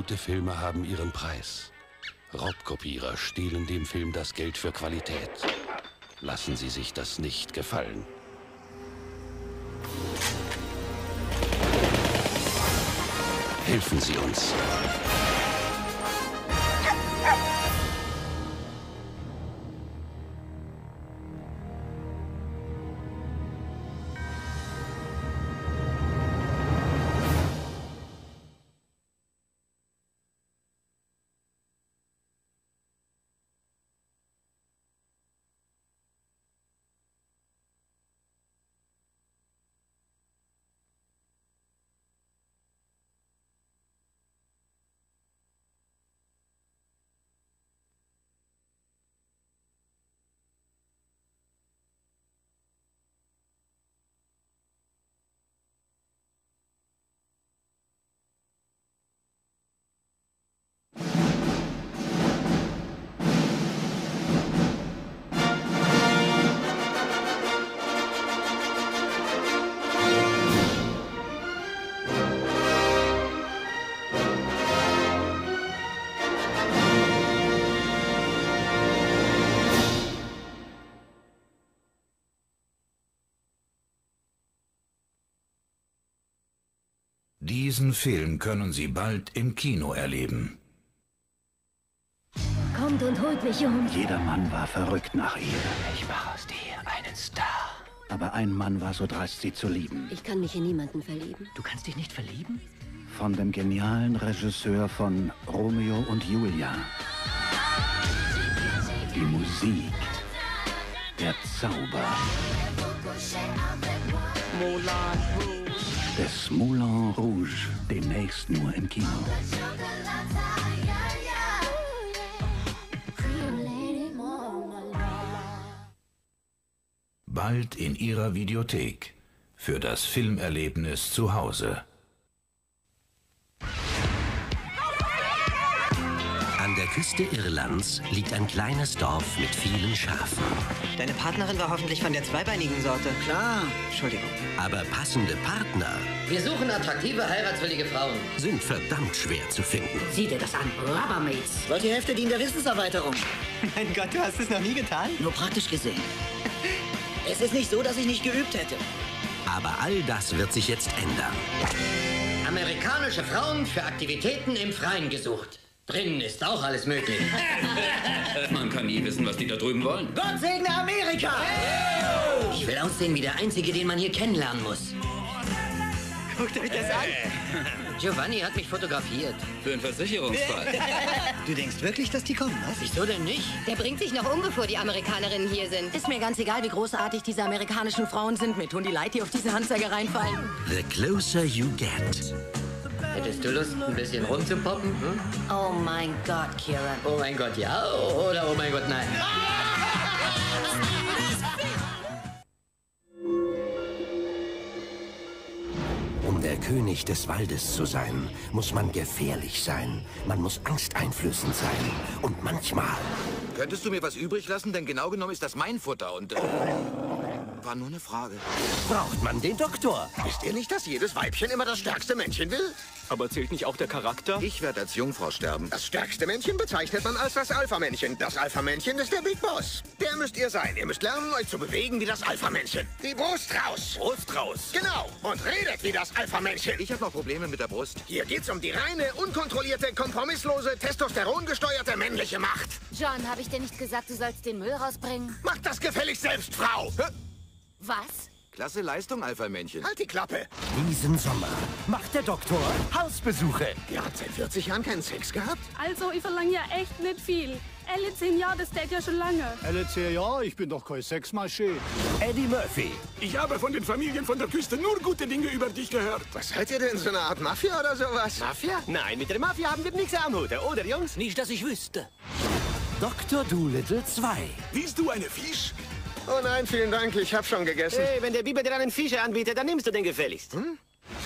Gute Filme haben ihren Preis. Raubkopierer stehlen dem Film das Geld für Qualität. Lassen Sie sich das nicht gefallen. Helfen Sie uns. Diesen Film können Sie bald im Kino erleben. Kommt und holt mich um. Jeder Mann war verrückt nach ihr. Ich mache aus dir einen Star. Aber ein Mann war so dreist, sie zu lieben. Ich kann mich in niemanden verlieben. Du kannst dich nicht verlieben? Von dem genialen Regisseur von Romeo und Julia. Die Musik. Der Zauber. Des Moulin Rouge. Demnächst nur im Kino. Bald in Ihrer Videothek. Für das Filmerlebnis zu Hause. An der Küste Irlands liegt ein kleines Dorf mit vielen Schafen. Deine Partnerin war hoffentlich von der zweibeinigen Sorte. Klar. Entschuldigung. Aber passende Partner Wir suchen attraktive, heiratswillige Frauen. sind verdammt schwer zu finden. Sieh dir das an. Rubbermates. Wollt die Hälfte dient der Wissenserweiterung? Mein Gott, du hast es noch nie getan? Nur praktisch gesehen. Es ist nicht so, dass ich nicht geübt hätte. Aber all das wird sich jetzt ändern. Amerikanische Frauen für Aktivitäten im Freien gesucht. Drinnen ist auch alles möglich. Man kann nie wissen, was die da drüben wollen. Gott segne Amerika! Ich will aussehen wie der Einzige, den man hier kennenlernen muss. Guckt euch das an. Giovanni hat mich fotografiert. Für einen Versicherungsfall. Du denkst wirklich, dass die kommen, was? Wieso denn nicht? Der bringt sich noch um, bevor die Amerikanerinnen hier sind. Ist mir ganz egal, wie großartig diese amerikanischen Frauen sind. Mir tun die leid, die auf diese Handsäge reinfallen. The closer you get. Hättest du Lust, ein bisschen rumzupoppen? Hm? Oh mein Gott, Kieran. Oh mein Gott, ja oder oh mein Gott, nein? Um der König des Waldes zu sein, muss man gefährlich sein. Man muss angsteinflößend sein. Und manchmal... Könntest du mir was übrig lassen? Denn genau genommen ist das mein Futter und... war nur eine Frage. braucht man den Doktor. Wisst ihr nicht, dass jedes Weibchen immer das stärkste Männchen will? Aber zählt nicht auch der Charakter? Ich werde als Jungfrau sterben. Das stärkste Männchen bezeichnet man als das Alpha-Männchen. Das Alpha-Männchen ist der Big Boss. Der müsst ihr sein. Ihr müsst lernen, euch zu bewegen wie das Alpha-Männchen. Die Brust raus. Brust raus. Genau. Und redet wie das Alpha-Männchen. Ich habe noch Probleme mit der Brust. Hier geht's um die reine, unkontrollierte, kompromisslose, testosterongesteuerte männliche Macht. John, habe ich dir nicht gesagt, du sollst den Müll rausbringen? Macht das gefälligst selbst, Frau. Was? Klasse Leistung, Alpha-Männchen. Halt die Klappe. Diesen Sommer macht der Doktor Hausbesuche. Ihr habt seit 40 Jahren keinen Sex gehabt? Also, ich verlange ja echt nicht viel. Alle 10 Jahre, das steht ja schon lange. Alle 10 Jahre, ich bin doch kein Sexmaschine. Eddie Murphy. Ich habe von den Familien von der Küste nur gute Dinge über dich gehört. Was seid ihr denn, so eine Art Mafia oder sowas? Mafia? Nein, mit der Mafia haben wir nichts am Hut, oder Jungs? Nicht, dass ich wüsste. Dr. Dolittle 2. Willst du eine Fisch? Oh nein, vielen Dank, ich habe schon gegessen. Hey, wenn der Biber dir einen Fischer anbietet, dann nimmst du den gefälligst. Hm?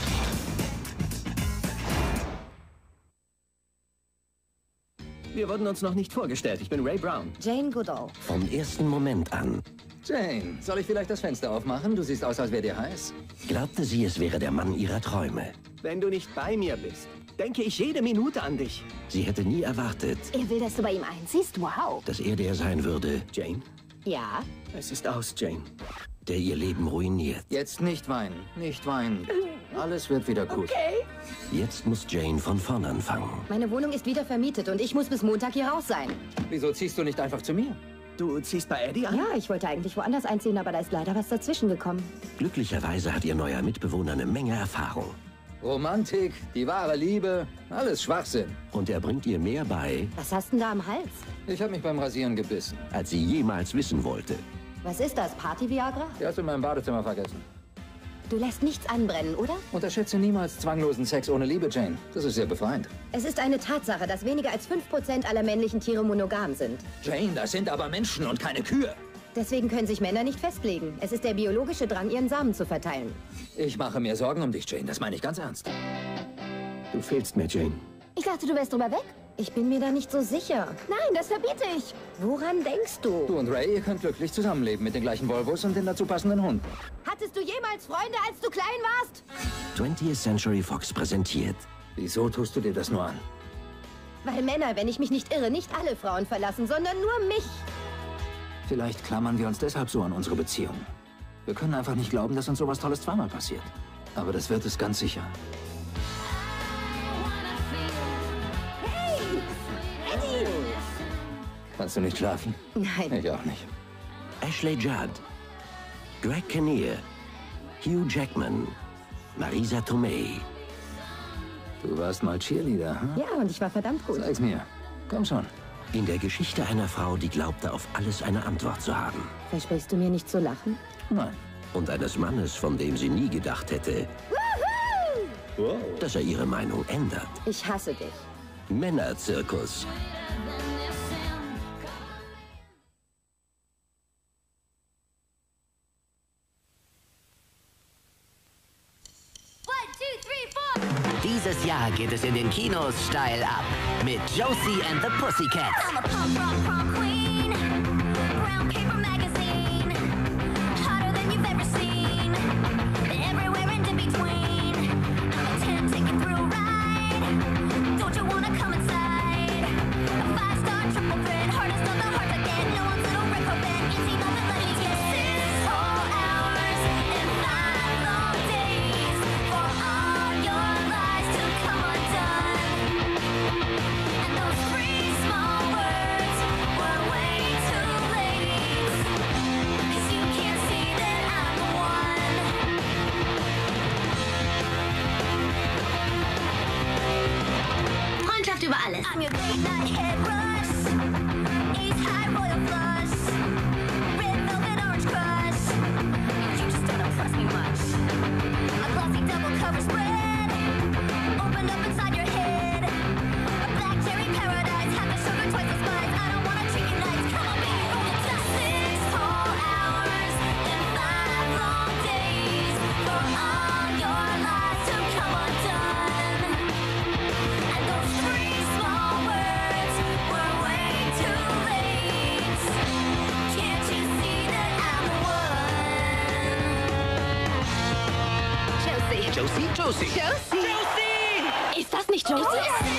Wir wurden uns noch nicht vorgestellt. Ich bin Ray Brown. Jane Goodall. Vom ersten Moment an Jane, soll ich vielleicht das Fenster aufmachen? Du siehst aus, als wäre dir heiß. glaubte sie, es wäre der Mann ihrer Träume. Wenn du nicht bei mir bist, denke ich jede Minute an dich. Sie hätte nie erwartet, Er will, dass du bei ihm einziehst? Wow. dass er der sein würde, Jane, Ja? es ist aus, Jane. der ihr Leben ruiniert. Jetzt nicht weinen, nicht weinen. Alles wird wieder gut. Okay. Jetzt muss Jane von vorn anfangen. Meine Wohnung ist wieder vermietet und ich muss bis Montag hier raus sein. Wieso ziehst du nicht einfach zu mir? Du ziehst bei Eddie an? Ja, ich wollte eigentlich woanders einziehen, aber da ist leider was dazwischen gekommen. Glücklicherweise hat ihr neuer Mitbewohner eine Menge Erfahrung. Romantik, die wahre Liebe, alles Schwachsinn. Und er bringt ihr mehr bei, Was hast denn da am Hals? Ich habe mich beim Rasieren gebissen. als sie jemals wissen wollte. Was ist das, Party-Viagra? Die hast du in meinem Badezimmer vergessen. Du lässt nichts anbrennen, oder? Unterschätze niemals zwanglosen Sex ohne Liebe, Jane. Das ist sehr befreiend. Es ist eine Tatsache, dass weniger als 5% aller männlichen Tiere monogam sind. Jane, das sind aber Menschen und keine Kühe. Deswegen können sich Männer nicht festlegen. Es ist der biologische Drang, ihren Samen zu verteilen. Ich mache mir Sorgen um dich, Jane. Das meine ich ganz ernst. Du fehlst mir, Jane. Ich dachte, du wärst drüber weg. Ich bin mir da nicht so sicher. Nein, das verbiete ich. Woran denkst du? Du und Ray, ihr könnt glücklich zusammenleben mit den gleichen Volvos und den dazu passenden Hunden. Hattest du jemals Freunde, als du klein warst? 20th Century Fox präsentiert. Wieso tust du dir das nur an? Weil Männer, wenn ich mich nicht irre, nicht alle Frauen verlassen, sondern nur mich. Vielleicht klammern wir uns deshalb so an unsere Beziehung. Wir können einfach nicht glauben, dass uns sowas Tolles zweimal passiert. Aber das wird es ganz sicher. Kannst du nicht schlafen? Nein. Ich auch nicht. Ashley Judd, Greg Kinnear, Hugh Jackman, Marisa Tomei. Du warst mal Cheerleader, hm? Ja, und ich war verdammt gut. Zeig's mir. Komm schon. In der Geschichte einer Frau, die glaubte, auf alles eine Antwort zu haben. Versprichst du mir nicht zu lachen? Nein. Und eines Mannes, von dem sie nie gedacht hätte, dass er ihre Meinung ändert. Ich hasse dich. Männerzirkus. Dieses Jahr geht es in den Kinos steil ab mit Josie and the Pussycats. Freundschaft über alles. Josie? Josie! Josie! Ist das nicht Josie?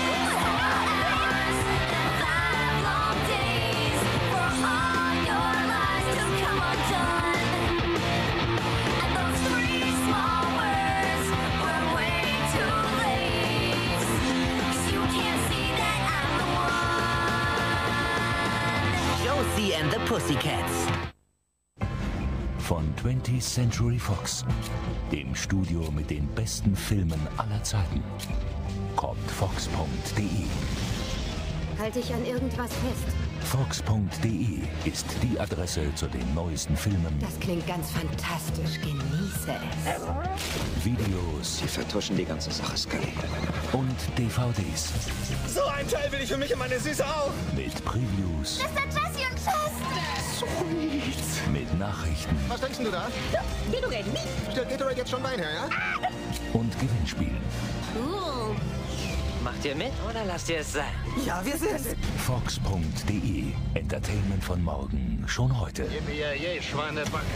Josie and the Pussycats. Von 20th Century Fox, dem Studio mit den besten Filmen aller Zeiten, kommt Fox.de. Halte ich an irgendwas fest? Fox.de ist die Adresse zu den neuesten Filmen. Das klingt ganz fantastisch. Genieße es. Videos. Sie vertuschen die ganze Sache, Scully. Und DVDs. So ein Teil will ich für mich und meine Süße auch. Mit Previews. Mr. Jessie und Chess. Sweet. Mit Nachrichten. Was denkst du da? Gatorade, nicht? Stellt Gatorade jetzt schon Wein her, ja? Und Gewinnspielen. Cool. Macht ihr mit oder lasst ihr es sein? Ja, wir sind. Fox.de. Entertainment von morgen. Schon heute. Gib mir je Schweinebacke.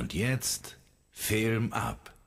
Und jetzt Film ab.